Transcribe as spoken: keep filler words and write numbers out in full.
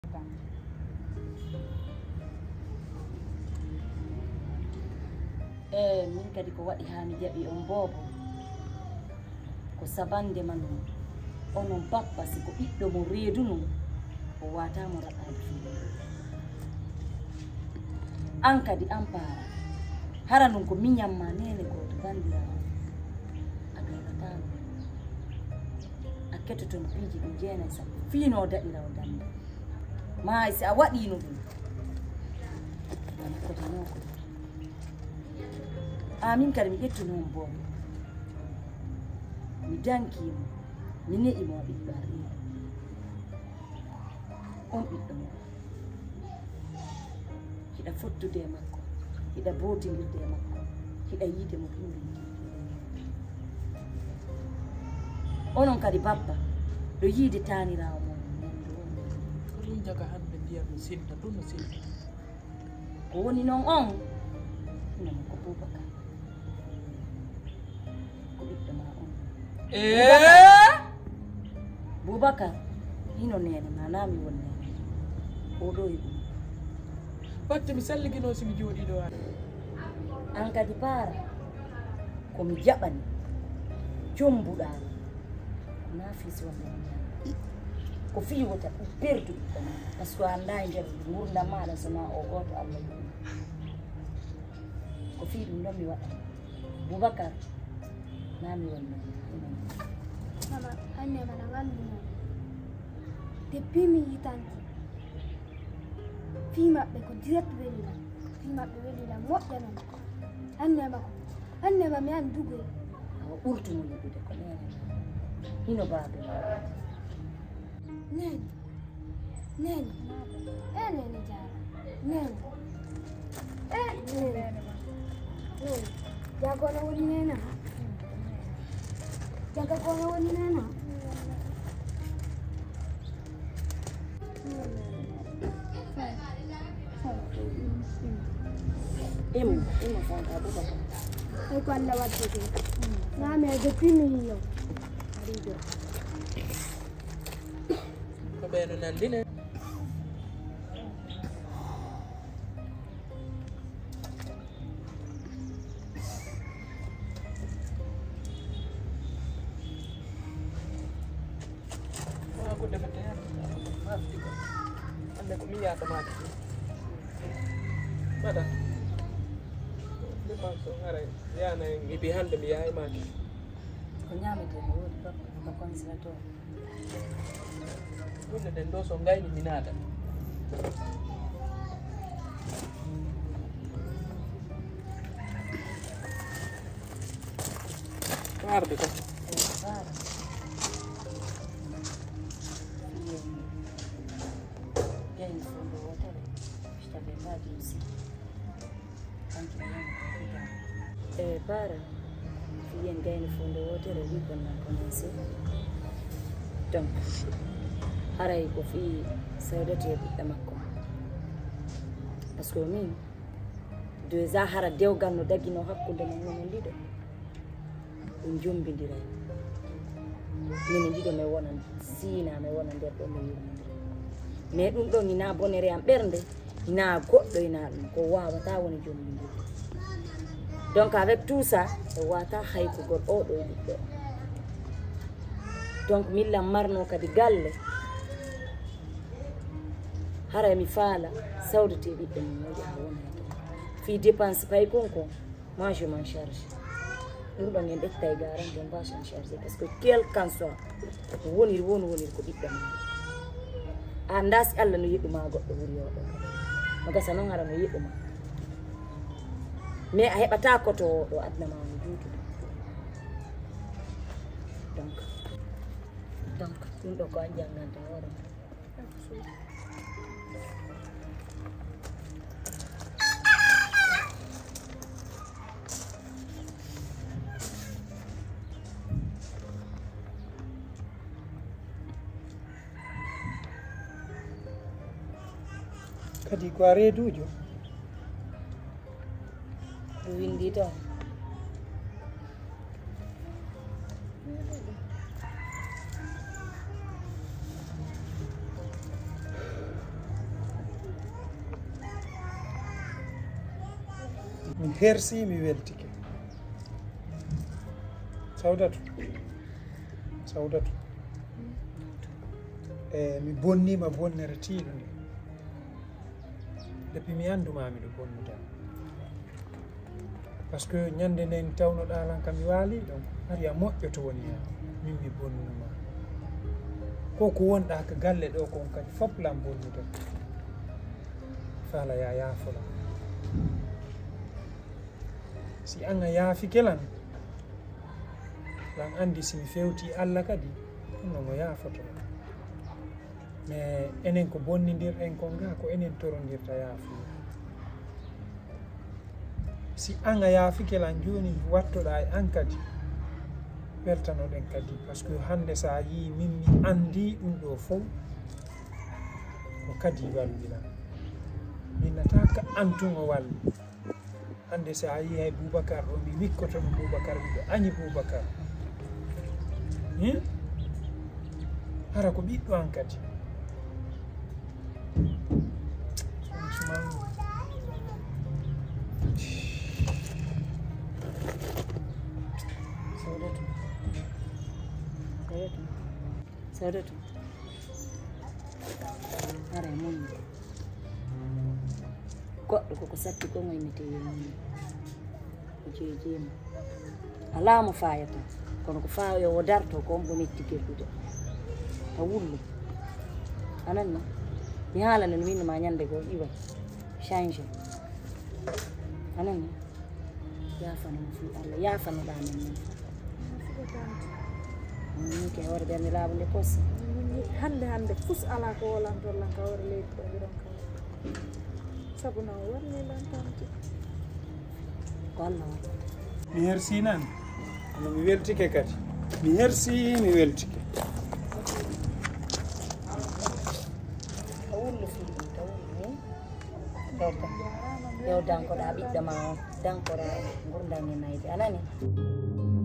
Eh, min kadi ko waɗi hani jaɓi on bobo ko sabande man onon bappa siko ɓiɗɗo mo reedu non o watamo raɓade fi an kadi an paara hara non ko miñamma nene goto bandirawo a gaynatano a kettoton piiji ɗum jeenayi sappo fiino daɗirawo dande ma si a waɗino ɗum ana kotanoko amin kadi mi ƴettunoon boom mi dankimo mi ne'imo o ɓiɗɗo arrino on ɓiɗɗo mo hiɗa fottude e makko hiɗa botindirde e makko hiɗa yiide mo ɗumɗum onon kadi bappa ɗo yiide tanirawo mo nendo woni ko ɗum jaga hande ndiyam no sinta ɗum no sinta ko woni noon on inamo ko Boubacar ko ɓiɗɗo ma on Boubacar hino nene manami won nene oɗo e ɗum batte mi salligino somi jooɗi ɗo an kadi paara komi jaɓani jombuɗani na fiisi wonde ko fii wota ɗum perdu ɓiɗɗo ma par ce que a anda e nder gurdam maɗa sona o goto Allah yiɗi ko fii ɗum ɗon mi waɗani Boubacar nami wonde mama anne mana nganduno depuis mi yitanti fii maɓɓe ko direct welila fii maɓɓe welila moƴƴa non annema ko annema mi an dugoy awa ɓurtumo yiɗude ko nene hino baabe nene nene e nene jara nene e nene nene jagono woni nena jaga kono woni nena imo imo fonta Boubacar ay ko Allah waddete nami depuis mi yiyo arido ko ɓeeno nandine wona ko defete mafti ko hande ko mi yaɗamade mbaɗa ɗumma so ara yana mi ɓi hande mi yahay maki ko ñamete no woni bappa ko consulateur hunde nden ɗo so gayni mi naata warde ko Para. Gay fondo wotere. Sta verdade sì. Anche io. Eh para. Yen gay fondo wotere wi kon na commencé. Donc haray ko fi sawdete ɓiɗɗo makko par ce que min déjà hara dewgal no dagino hakkude mon nono ndiɗo ɗum jombindiray mine ndiɗo mi wona siina mi wona nder ɗo mi yurmodiri mais ɗum ɗon ina bonere am ɓernde ina goɗɗo ina ɗum ko wawata woni jombindirde donc avec tout ça e wata haykugol oɗo e ɓiɗɗo donc millam marno kadi galle hara mi faala sawdete ɓiɗɗo mum waɗi ha wona fi dépense pay konko moi je m'en charge ɗum ɗon en ƴetta e garante on mbasa en chargé par ce que quel qu'en soit ko woniri woni woniri ko ɓiɗɗo ma a ndasi Allah no yiɗuma goɗɗo ɓuuri oɗo no gasa noon hara no yiɗuma mais a heɓata koto oɗo adna ma no juutude donc donc ɗum ɗo ko an jangganta hoore ma kadi ko a reedujo ɗo windi toon mi hersi mi weltike Sawdatu Sawdatu e mi bonnima bonnere tiiɗo nde depuis mi anduma miɗo bonnuda par ce que ñande nden tawnoɗa lan kam mi waali donc hari a moƴƴoto woni hen min mi bonnuma ko ko wonɗa ko galle ɗo kon kadi fof lam bonnuda faala ya yaafola si an a yaafike lan lan andi simi fewti Allah kadi ɗum mo yaafoto mais enen ko bonnidirɗen kon ga ko enen torondirta yaafuya si an a yaafike lan joni wattoɗa e an kadi weltanoɗen kadi par ce que hande sa yi min mi andi ɗum ɗo fof ko kadi wallilan min nataka antugo walli hande sa yi hay Boubacar ɗo mi wikkotomo Boubacar miɗo añi Boubacar hara ko ɓiɗɗo an kadi Sawdatu Sawdatu Sawdatu hara e mum goɗɗo koko satti kongoye mete yemum o jeejima ala mo fayata kono ko fayo o darto ko on bo metti gellude ta wullu ananno mi haalana no minno ma ñande goo iwa change ananno yafanamo fi Allah yafanoɗa men men min ke hoore ɓernde laabu nde posse hande hande fus ala ko wolantollan ka hoore leydi ɗo mbiɗon ka sabu no warnilan tamti ko Allah waɗa mi hersi nan no mi weltike kadi mi hersi mi weltike a wullu fiɗum ta wullu hewta hew dankoɗa ɓiɗɗo ma o dankora gurdani nayde anani